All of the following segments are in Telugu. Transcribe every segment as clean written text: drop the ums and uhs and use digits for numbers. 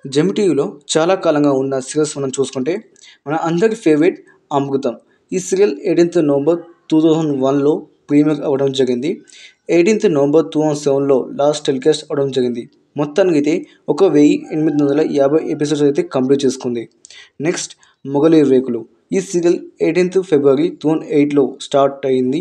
జెమ్ టీవీలో చాలా కాలంగా ఉన్న సీరియల్స్ మనం చూసుకుంటే మన అందరి ఫేవరెట్ అమృతం. ఈ సీరియల్ 18th నవంబర్ 2001లో ప్రీమియర్ అవ్వడం జరిగింది. 18th నవంబర్ 2007లో లాస్ట్ టెలికాస్ట్ అవ్వడం జరిగింది. మొత్తానికి అయితే 1850 ఎపిసోడ్స్ అయితే కంప్లీట్ చేసుకుంది. నెక్స్ట్ మొగలి రేకులు. ఈ సీరియల్ 18th ఫిబ్రవరి 2008లో స్టార్ట్ అయింది.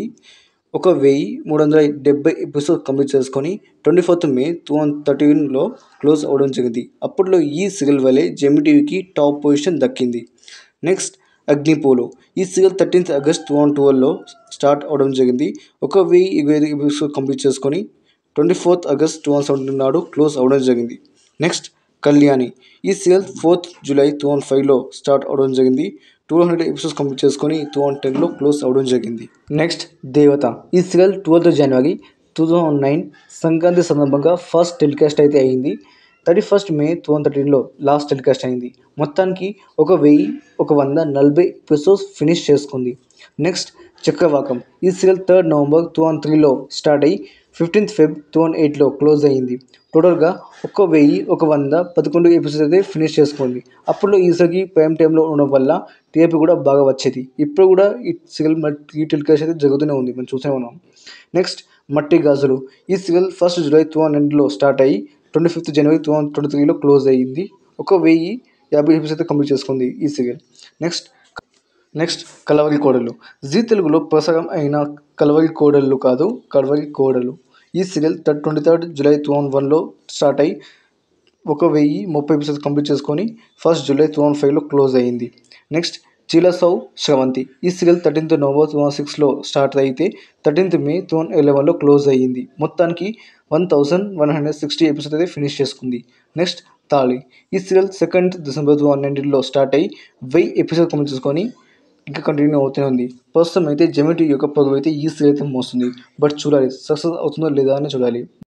1370 ఎపిసోడ్ కంప్లీట్ చేసుకొని 24th మే 2013లో క్లోజ్ అవ్వడం జరిగింది. అప్పట్లో ఈ సీరియల్ వల్లే జెమ్ టీవీకి టాప్ పొజిషన్ దక్కింది. నెక్స్ట్ అగ్నిపోలో. ఈ సీరియల్ 13th ఆగస్ట్ 2012లో స్టార్ట్ అవ్వడం జరిగింది. 1025 ఎపిసోడ్ కంప్లీట్ చేసుకొని 24th ఆగస్ట్ 2017 నాడు క్లోజ్ అవ్వడం జరిగింది. నెక్స్ట్ కళ్యాణి. ఈ సీరియల్ 4th జూలై 2005లో స్టార్ట్ అవ్వడం జరిగింది. 200 ఎపిసోడ్స్ కంప్లీట్ చేసుకొని 2010లో క్లోజ్ అవ్వడం జరిగింది. నెక్స్ట్ దేవత. ఈ సీరియల్ 12th జనవరి 2009 సంక్రాంతి సందర్భంగా ఫస్ట్ టెలికాస్ట్ అయితే అయింది. 31st మే 2013లో లాస్ట్ టెలికాస్ట్ అయింది. మొత్తానికి 1140 ఎపిసోడ్స్ ఫినిష్ చేసుకుంది. నెక్స్ట్ చక్రవాకం. ఈ సీరియల్ 3rd నవంబర్ 2003లో స్టార్ట్ అయ్యి 15th ఫెబ్ 2008లో క్లోజ్ అయ్యింది. టోటల్గా 1111 ఎపిసోడ్స్ అయితే ఫినిష్ చేసుకుంది. అప్పట్లో ఈ సీరియల్కి ప్రైమ్ టైంలో ఉండడం వల్ల టీఆర్పీ కూడా బాగా వచ్చేది. ఇప్పుడు కూడా ఈ సీరియల్ ఈ టెలికాస్ట్ అయితే జరుగుతూనే ఉంది, మనం చూస్తూనే ఉన్నాం. నెక్స్ట్ మట్టి గాజులు. ఈ సీరియల్ 1st జూలై 2009లో స్టార్ట్ అయ్యి 25th జనవరి 2023లో క్లోజ్ అయ్యింది. 1050 ఎపిసోడ్స్ అయితే కంప్లీట్ చేసుకుంది ఈ సీరియల్. నెక్స్ట్ కలవరి కోడలు. జీ తెలుగులో ప్రసారం అయిన కలవరి కోడళ్ళు కాదు, కడవరి కోడలు. ఈ సీరియల్ 23rd జూలై 2001లో స్టార్ట్ అయ్యి 1030 ఎపిసోడ్స్ కంప్లీట్ చేసుకొని 1st జూలై 2005లో క్లోజ్ అయ్యింది. నెక్స్ట్ చీలసౌ స్రవంతి. ఈ సీరియల్ 13th నవంబర్ 2006లో స్టార్ట్ అయితే 13th మే 2011లో క్లోజ్ అయ్యింది. మొత్తానికి 1160 ఎపిసోడ్స్ అయితే ఫినిష్ చేసుకుంది. నెక్స్ట్ తాళి. ఈ సీరియల్ 2nd డిసెంబర్ 2019లో స్టార్ట్ అయ్యి 1000 ఎపిసోడ్ కంప్లీట్ చేసుకొని ఇంకా కంటిన్యూ అవుతూనే ఉంది. ప్రస్తుతం అయితే జెమ్ టీవీ యొక్క పరువు అయితే ఈ సీరియల్ అయితే మోస్తుంది. బట్ చూడాలి సక్సెస్ అవుతుందో లేదా అని చూడాలి.